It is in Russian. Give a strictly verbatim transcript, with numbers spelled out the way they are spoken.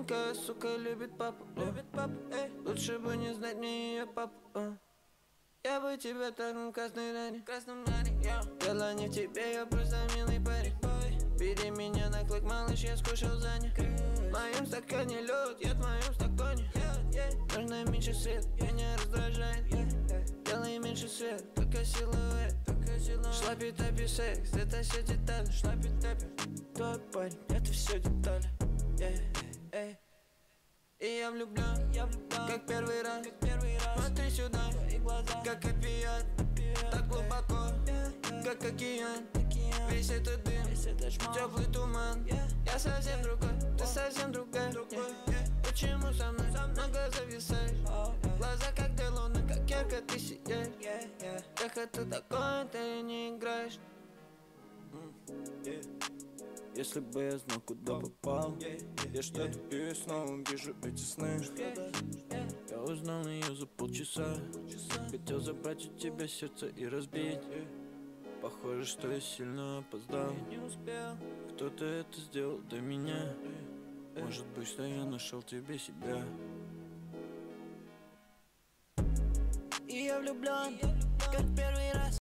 Маленькая сука любит папу, любит папу, эй. Лучше бы не знать мне ее папу, а. Я бы тебя тронул в красной ране, красном ране, я. Дело не в тебе, я просто милый парень. Бери меня на клык, малыш, я скушал за них. В моем стакане лед, я в моем стакане. Нужно меньше свет, меня раздражает. Делай меньше свет, только силуэт. Шлапи-тапи секс, это все детали. Шлапи-тапи, твой парень, это все детали. И я влюблен, я влюблен, как первый раз, как первый раз. Смотри сюда, твои глаза, как опиат, так глубоко, как океан. Весь этот дым, теплый туман. Я совсем другой, ты совсем другая. Почему со мной много зависаешь? Глаза как две луны, как ярко ты сияешь. Я хочу такое, ты не играешь. Если бы я знал, куда попал, я что-то пью и снова вижу эти сны. Я узнал ее за полчаса. Хотел забрать у тебя сердце и разбить. Похоже, что я сильно опоздал. Кто-то это сделал до меня. Может быть, что я нашел тебе себя. И я влюблен, как первый раз.